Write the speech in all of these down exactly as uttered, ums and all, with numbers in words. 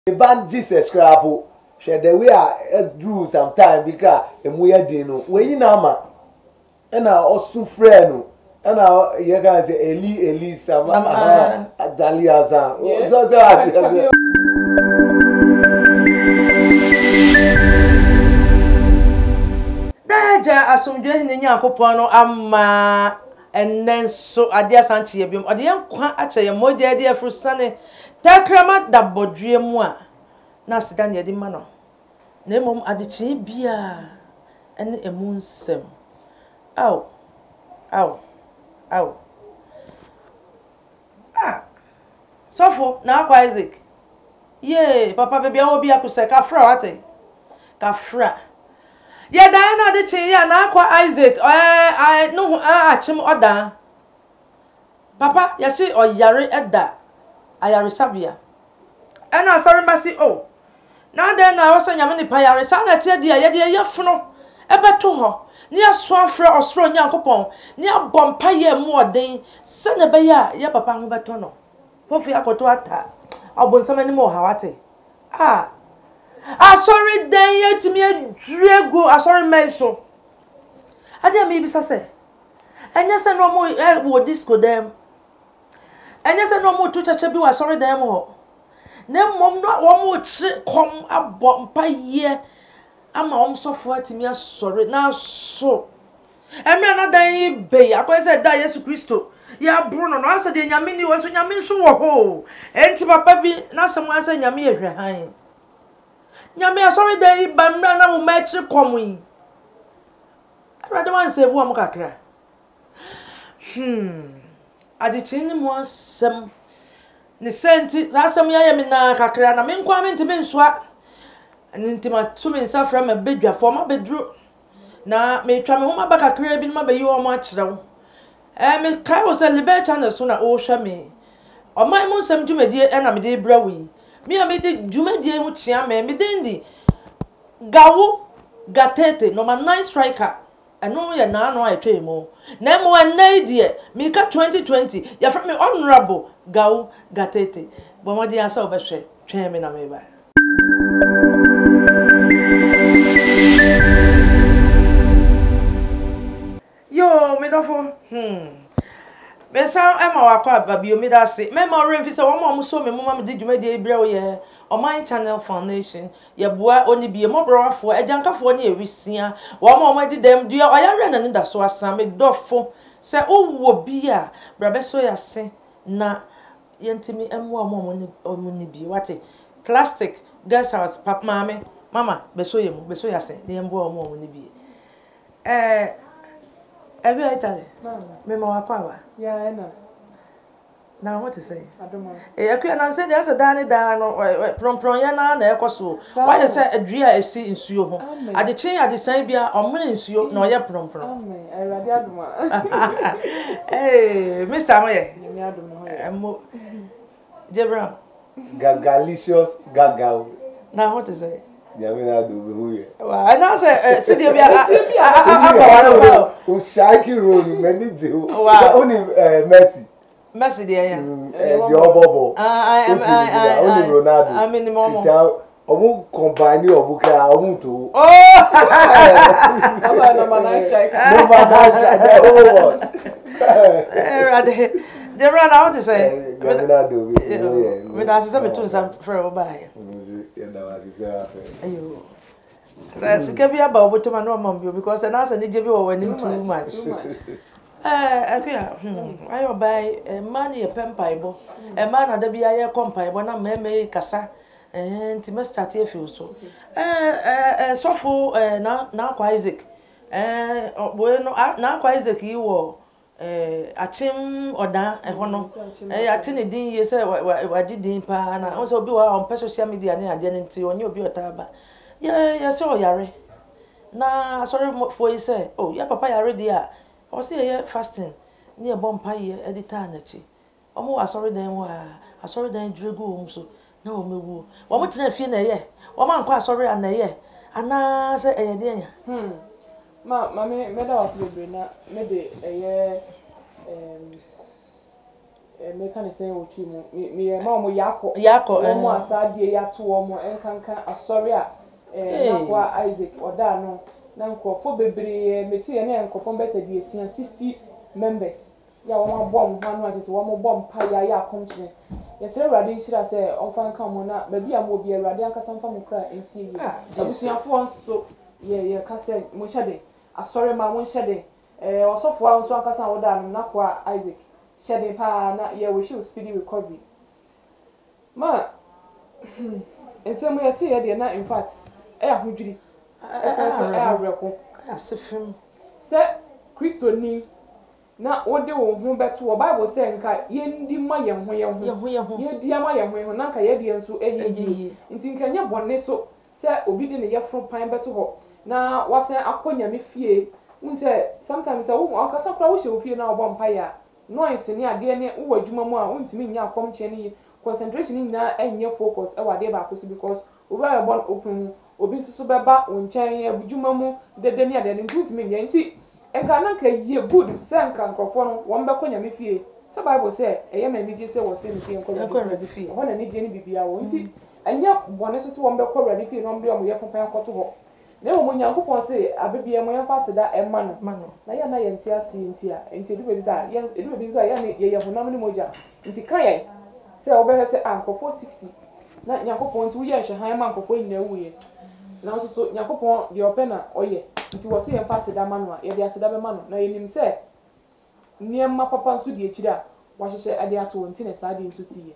ban Jesus scrap she the way I drew some time because emu ye din no we na ama na osu frɛ no na ye can say Eli Eli sama Dalia za so so daja asomdwe ne nyankopɔn no ama enen so ade asanche ye biom ode yankwa ache ye moja de afrusane takrama dabodwe mu a na sida ne de ma no na emom adechi bia ene emu nsem aw aw aw ah sofo na akwa Isaac ye papa bebia obi akuse ka fra wate ka fra ya da na de chi ya na akwa Isaac eh I no a achim oda papa ya si oyare eda ayare sabia ena sorry mbasi oh na de na wosa nyame ni payare sa na tie dia ye de ye funo ebeto ho ni aso afra osoro nyankopon ni abompa ye mu oden se na be ya ye papa ho beto no fofu akoto ata obonsama ni mo hawate ah ah sorry den ye timi adrego ah sorry menso ade me bisa se enya se no mo e wo disco dem enya se no mo tu chacha bi wa sorry dem ho na mom no wo mo chi kom abompa ye ama om sofo atimi asori na so emi anadan be akwese da Yesu Kristo ya bruno no asa de nyame ni wo so nyame so wo ho enti papa bi na asem asa nyame ye hwehan nyame asori de ba mra na mo ma chi kom yi arade wan save wo mo kakra hmm adi chini mo asem ni senti asem ya ye me na kakra na me nkwa me ntime nsoa nintima tumi nsafra ma bedwafo ma bedro na me twa me ho ma baka kra bi ma bayi o mo akyerew eh me kai wo se libe channel so na o hwa me o mai mo nsam dwumadie e na me de bra wi me a me de dwumadie ho chia me me de ndi gawo gatete no ma nine striker eno ye na no atwe mo na mo anai de me ka twenty twenty ya fra me honorable gawo gatete bo mo de asa obehwe twen me na me ba yo me dofo hmm be sa ema wakwa babio me da se me ma remfi se wo ma mo so me mo ma me di dwumadi ebra wo ye o my channel foundation ye boa oni bie mo brofo ejankafo ni ewisia wo ma mo di dem dua oyare na ni da so asa me dofo se owo bia bra be so ya se na yentimi emu o mo ni o ni bie wate plastic guest house pap mama mama be so ye mo be so ya se ni embo o mo ni bie eh Ebi aitale. Me ma wakwa wa. Yeah, I know. Now what to say? I don't know. Eh, akua na say there's a dani da no pron pron ya na na ekoso. Why you say adria esi nsuo ho. Ade chen ade san bia omene nsuo na oye pron pron. Amen. I ready aduma. Eh, Mister Amoye. Me aduma ho. Emo. Jebra. Gagalicious gagao. Now what to say? Nyame na do be hu ye. Wa na say see dey bia a o shaki roll many dey o. Only Messi. Messi dey ya. Eh the obobo. Ah I I only Ronaldo. I mean mo mo. Sia omu combine omu ka omu to. Oh! Number number nine strike. Number nine strike. Oh. Eh rade. Jebra na what to say? Nyame na do be hu ye. Me da say me tun sam frɛ wo ba ya. Ayo. Sa sika bi aba obotoma na omam bio because na asa nije bi wo wanim too much. Eh akua hmm ayo bai e man ye pempaibo. E man na da bi aye kompaibo na meme kasa. Eh nti me start e feel so. Eh eh sofo eh na na akwa Isaac. Eh boy no na akwa Isaac yi wo eh achim oda e ho no eh atine din ye se wadi din pa na o se obi wa on social media na ade nti onye obi otaba ye ye se o yare na sorry for you say oh ya papa yare dia o se ye fasting ni e bompa ye editor na chi o mo asori den wa asori den drego o so na o mewu o mo tena fie na ye o ma nkwa asori ana ye ana se eye de nya Hmm. Ma ma me me da was bebre na me de eye em meka ne sen wotwi mu me ma mo yakọ yakọ mo asadie yato mo enkanka asori a eh nakwa Isaac oda no na nkofo bebre meti ye na nkofo mbese bi esia sixty members ya wo ma bom hanu atete wo mo bom pa ya ya akomkye yesere urade nshira se onfa nka mo na ba bia mo bi urade ankasa mfa mo kra ensi yi abusiafo nso ye ye ka se mo hyede asori ma mo hyede eh osofo a nso ankasa wo da no nakwa Isaac shede pa na ye we should speedy recovery ma ensem ye tie ye de na in fact e ahodwiri esenso e awreko asefim se Kristo ni na wode wo ho beto wo Bible say nka ye ndi ma ye ho ye ho ye di ama ye ho na nka ye de enso eyi nti nka nya bone so se obi de ne ye fro pan beto ho na wase akonya me fie unse sometimes se wo akasa kra wo hye wo fie na obom pa ya noise ni ade ne wo adwuma mu a untimi nya akomche ni concentration ni na enye focus e wade ba akoso because obi a bon open obi susu beba wonchen adwuma mu dede ni ade ni untimi nya nti enka na ka ye good senka nkrofo no wo mbeko nya me fie se Bible say eye ma ni je se wo se ni fie nko ready fie ho na ni je ni bibia wo nti enye bone so se wo mbeko ready fie no mbia mo ye fopan akoto ho na wo nyankopon se abebia mo yemfa seda e ma no na ya na ye ntia asi ntia ntia du bebi sa ye du bebi so ya na ye ye honam ni moja nti kan ye se obehe se ankofo sixty na nyankopon nti wo ye hwe han ma ankofo nyina wuye na so so nyankopon de opena oye nti wo se yemfa seda ma no a ye de aseda be ma no na ye nim se niemma papa nso de akira wa hyehye ade ato nti na sa de nso siye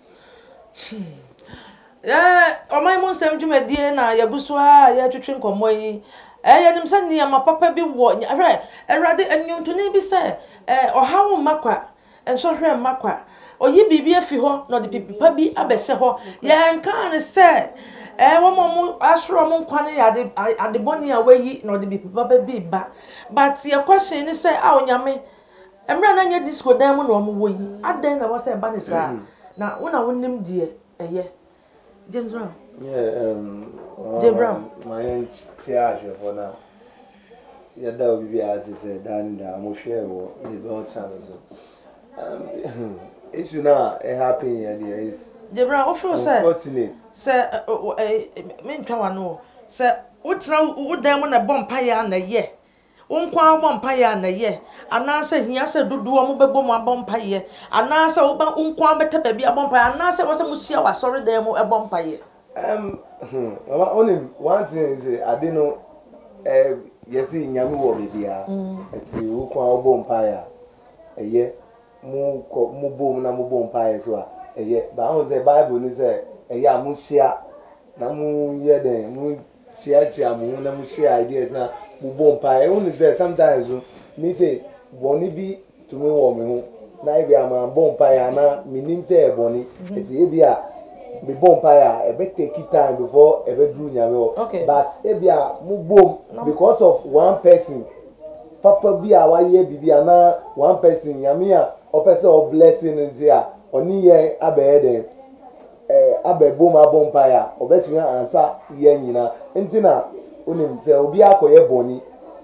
eh omai mon sem dwumadie na yabuso a ya twetwe nkomo yi eh ya nim se ne ma papa bi wo hwe erade anyuntuni bi se eh ohawo makwa enso hwe makwa oyi bibi afi ho na de pipa bi abehye ho ya nka ne se eh wo mo asro mo nkwane ya de ade boni a wayi na de pipa bi ba but ye question ni se a onyame emra na nya disco dan mu na omo wo yi adan na wo se ba ne sa na wona wonim die eye James Brown. Yeah, um, James Brown. My own charge for now. Yeah, that will be as I said, down there. I'm sure the bell channel. Um, it's you know, a happy year is. James Brown, what you say? Unfortunate. Say, me try one no. Say, what now? What them when a bomb pie na ye? Unkwa bomb pie na ye. Anasa hiya se dudu omo bebo mo abom paye anasa oba unkwa beta baby abom paye anasa wose musia wa sorry dem abom paye um only one thing is I didn't know eh yes nyame wo bibia ati unkwa obom paye eye mu ko mu bom na mu bom paye so a eye ba ho say Bible ni say eye amusia na mu ye den mu sia tia mu na mu share ideas na mu bom paye only say sometimes me say boni bi to me wo me ho na e bi ama bompa ya na minim se e boni eti e bi a be bompa ya e be take time before e be dru nyame wo but e bi a mu bom because of one person papa bi a wa ye bibi na one person nyame a o pese o blessing nti a oni ye abe den eh abe bom abompa ya o betumi ansa ye nyina nti na onim se obi akoye boni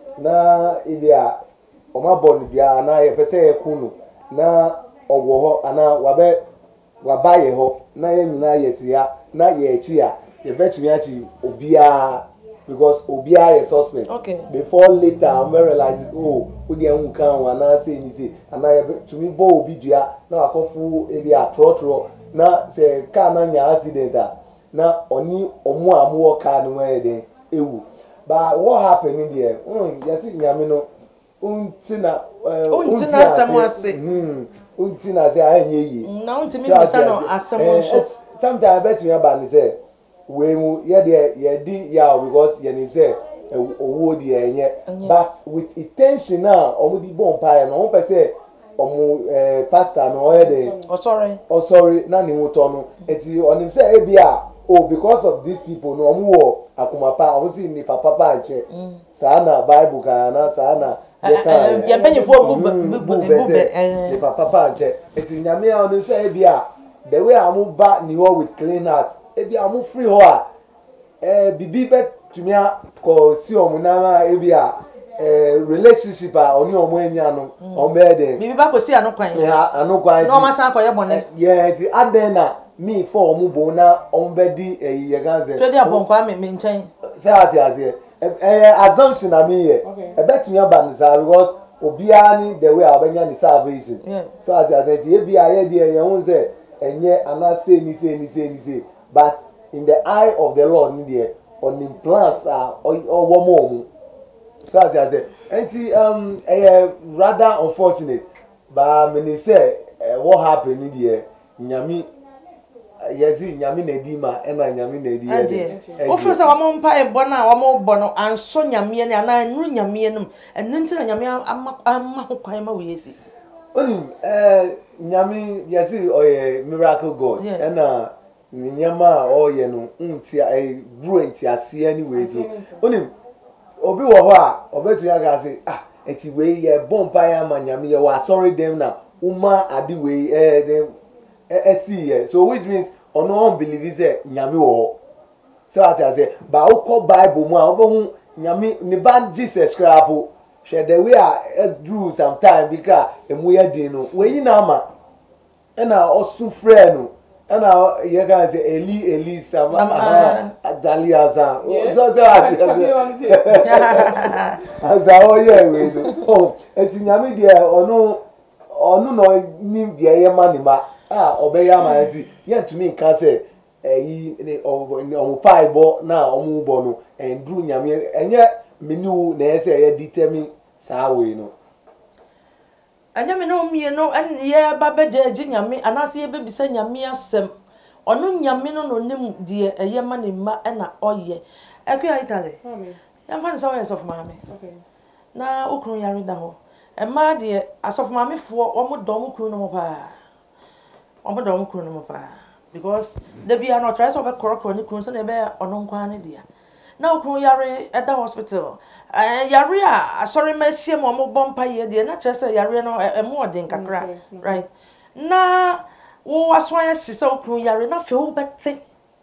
na e bi a oma bon bia na ye pese ye kunu na owo ho ana wabe wabaye ho na ye nyina ye tia na ye echi a ye betumi achi obia because obia ye suspect okay. Before later I realize oh odi ehun kan wa na say ni say ana ye betumi bo obi dua na akofu e bia trotro na se car na nya accident a na oni omu amu car no we den ewu but what happened there mm yesi nyame no untina untina samwase hmm untina say anye yi na untimi bisa no asemo so sometimes bet me ba ni say we mu ye de ye di ya because ye ni say owo di enye but with intention now omo di bon pa no omo pese omo eh pastor no ye de oh sorry oh sorry na ni wuto no eti onim say e bia oh because of these people no omo wo akumapa omo si ni papa pa nche sana bible ka na sana ya benye fo bu bu bu the papa pa nche eti nyame a onim say e bia the way amu ba ni ho with clean heart e bia amu free ho a eh bibi bet tumia ko si omu na ma e bia eh relationship a oni omo enya no o me den bibi ba ko si anokwan ya anokwan no ma san ko ye bone yeah ti aden na me for omo bo na omo be di eh ye ganze so dey abonkwa me me nchen say ati ati eh assumption na me here e bet me aba nza because obia ni the way abanya ni salvation so ati ati ti e bia ye dey ye hun say enye anase ni say ni say ni say but in the eye of the Lord ni there on him plans are owo mo mu so ati ati enti um eh rather unfortunate but me say what happened in there nyami yesi nyami na di ma e na nyami na di e o fo se wa mo mpa e bo na wa mo bo no anso nyame ne ana nru nyame num enu nti na nyame amma ho kwan ma we yesi onim eh nyami yesi oye miracle god e na nyama oye no nti e bru nti ase anyway so onim obi wo ho a obetu ya ga say ah eti we ye bompa ya ma nyame ye wa sorry them na uma adi we eh them eh see here so which means ono unbelieve say nyame wo so ati say ba ukọ bible mu a obo nyame ni ban Jesus krapo hwe the way a drew sometime because emu ye din no we na ama na osu frɛ no na ye ga say eli eli sama adalia za so so ati aza o ye we no oh eti nyame de ono onu no nim de ye manima ah obeya ma eti ye ntumi nka se eyi ni omo paibo na omo bo no endru nyame enye menu na ese ye determine sa we no anya me no mie no en ye ba beje agi nyame anase ye bebisa nyame asem onu nyame no no nim de eye manima na oye ekwa itale amen ya fa nsa we of mama okay na okunu yare da ho e ma de asof mama fo omo dom kunu no pa omo dom kunu no pa because the be not try so be korokoro ni kunu so na be ono nkwa ne dia na okunu yare e da hospital eh yare a sorry ma hie mo mo bompa ye de na kire say yare no e mo odin kakra right na wo aso ya hye say okunu yare na fe wo bete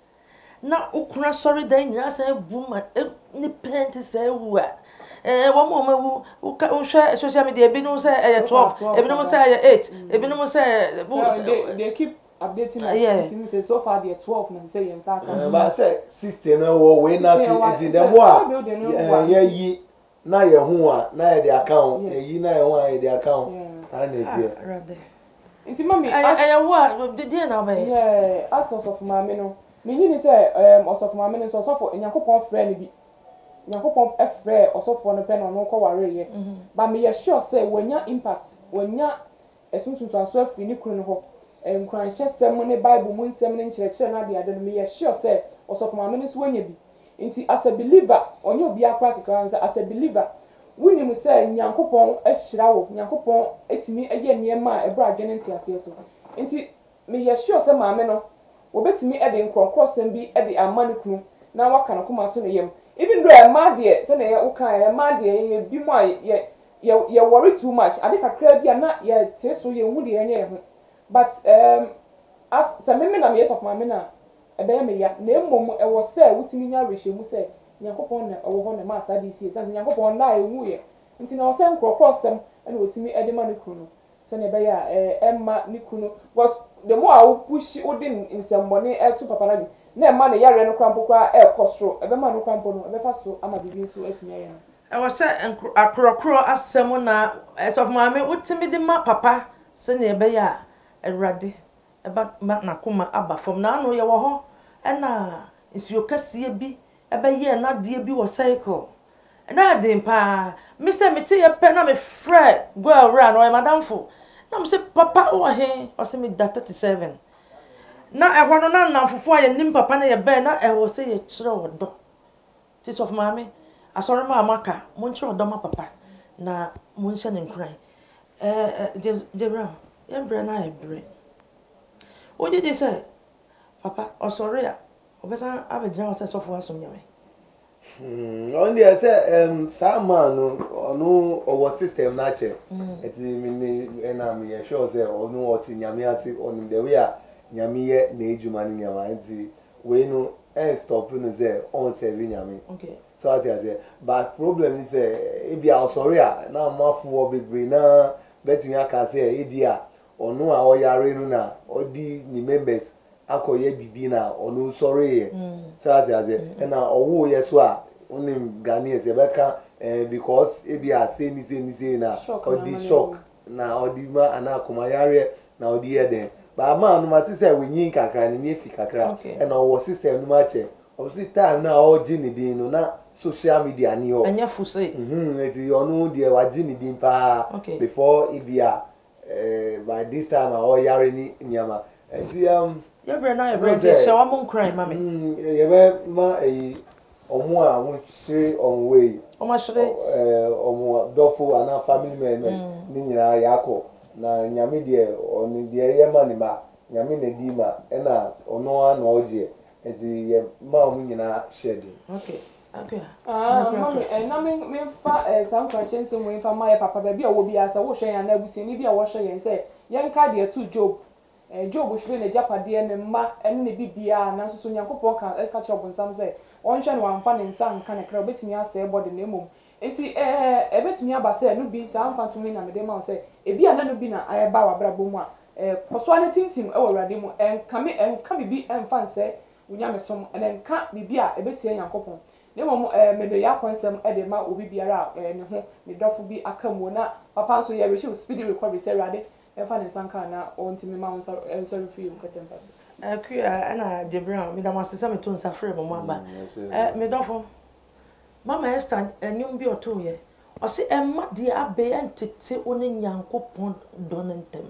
na okunu sorry dan nyina say buma ni penti say wu a eh wo mo ma wu wo hwe social media bi no say eh twelve ebi no say eh eight ebi no say they keep updating us yeah. Say so far they twelve na say yen sa kan ba say sixteen no wo we na say the more yeah yi na ye hu a na ye the account yi na ye hu a ye the account sa na tie rade nti mami aya wo de de na ba yeah as of mama no me yi ni say um of mama no so so for Yakobon friend bi Yakobon e friend osofo no pe no no ko ware ye ba me ye sure say wonya impact wonya esunsunsu aso afiri ni kunu no ho enkran hye sem ne bible mu nsem ne nkyerɛkyerɛ na de ade no me ye sure say osofo mama no so wonya bi nti as a believer onye obi akwa kekran say as a believer wunim say Yakobon ahyira wo Yakobon etimi eye niema a ebra adwene ntiase so nti me ye sure say mama no wobetimi e de nkronkrosem bi e de amane kunu na waka no koma to no yem even though e ma de say na ye ukan e ma de ye bi mo ye ye worry too much ade kakra bi na ye teso ye hu de ye nye ho but um as say me na me yes of my me na e be me ya na emom e wo say wutimi nya rehye mu say Yakobon na owo ho na ma asa de sie say Yakobon na e hu ye nti na wo say nkrokrosem na wotimi e de ma ne kunu say na be ya e emma ne kunu was the more I push odin nsembone e to papa na bi na emma na yare no krampo kwa e kosoro e be ma no krampo no e be fa so ama bibi so etimi aye no e wo say akrokro asem na of mama wotimi de ma papa say na be ya Erade eba na kuma aba fom na anu ye wo ho na nsio kasie bi ebe ye na de bi wo cycle na de pa me se me te ye pe na me frɛ go awra no madam fo na me se papa wo he o se me da thirty-seven na e ho no na na fofo ye nim papa na ye be na e ho se ye kyerɛ wo do ti so of mama asɔre ma amaka mo nkyerɛ wo do ma papa na mo nhyɛ ne nkran eh Jebra ye bre na e bre o je say papa o sorry a obesa abegina o say so for asom nyame hmm on dey say um Saman no onu owo system na che eti mi ni na mi ye sure say onu o ti nyame ase onu the way a nyame ye na ejuma ni nyama enti we no eh stop no say on serving nyame okay so what I say but problem is eh e bia sorry a na mafuo bebre na betumi aka say e bia onu a oyare no na odi ni members akoye bibi na onu sorry e so what I say e na owo yeso a onim Ghanaians e beka eh because e bia say ni say ni say na odi shock na odi ma ana akomayare na odi eden ba ma no mate say we nyin kakra ni efi kakra e na owo system no ma che obviously time na o ji ni din no na social media ni o anya fuse mhm eti onu de wa ji ni din pa before ibia eh by this time o yare ni nyama eti um ya bre na ya bre je she wa mon cry mami mhm ye be ma eh omo a won shire on way o ma shire eh omo dofo ana family members ni nyina yakọ na nyame de oni de ye ma ni ma nyame na di ma e na ono a na oje eti ye ma mu nyina shedi okay okay ah mami eh na me me fa eh some questions mo in fa my papa ba bi a wo bi asa wo hwe yan na abusi ni bi a wo hwe yan say yen ka de to job eh job hwe na japade ne ma ene ne bibia na so so nyankopon ka ka chobo nsam say on hwe no amfa ne nsa nka ne kra obetimi asa e body na mom enti eh ebetimi aba say no bi sa amfa to me na me de ma say ebi ana no bi na ayeba wa brabo mu a eh koso ne tintim e wo rade mu enka me enka bibi emfa nse unya mesom enka bibi a ebetie nyankopon ne mom eh medo ya konsem e de ma obi biara eh ne ho ne dofo bi akamu na papa so ye rechi speedy recovery say rade emfa ne sanka na ontimi ma onsa enso refi mu katempas eh ku ana Jebra me da masesa me to nsa frɛ mo aba eh me dofo mama Esther enyum bi oto ye o se emma de abe entete oni nyankopon donentem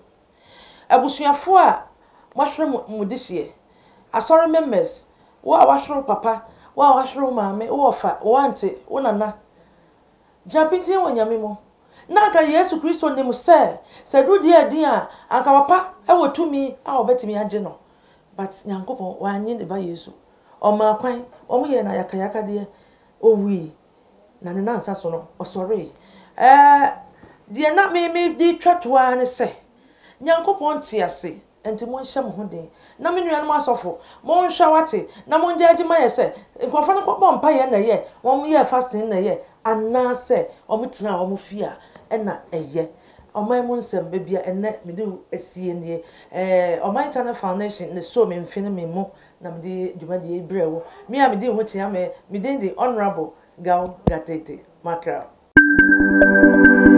abusuafo a mahwere mu dihye asori members wo a wahwere papa wo a wahwere maame wo fa wo ante wo nana japinti wo nyame mo na aka Yesu Kristo nim se se du dia din a aka papa e wo tumi a obetimi age no but nyankopon wa anyi ne ba Yesu o ma kwan o mu ye na yakayaka de owi na ne nansa so no osori eh die na me me di twatwa ne se nyankopon ti ase enti mo nhye mo ho den na me nua no asofo mo nhwa wate na mo nje agima ye se nkofo no kpọ mpa ye na ye wo mo ye fasting na ye ana se o mo tena o mo fia e na eye o man mo nsem be bia enne me de asie nie eh o man channel foundation ne so me mfine me mo na me de djuma de brewo me a me de ho tia me me de the honorable Gao Gatete Makra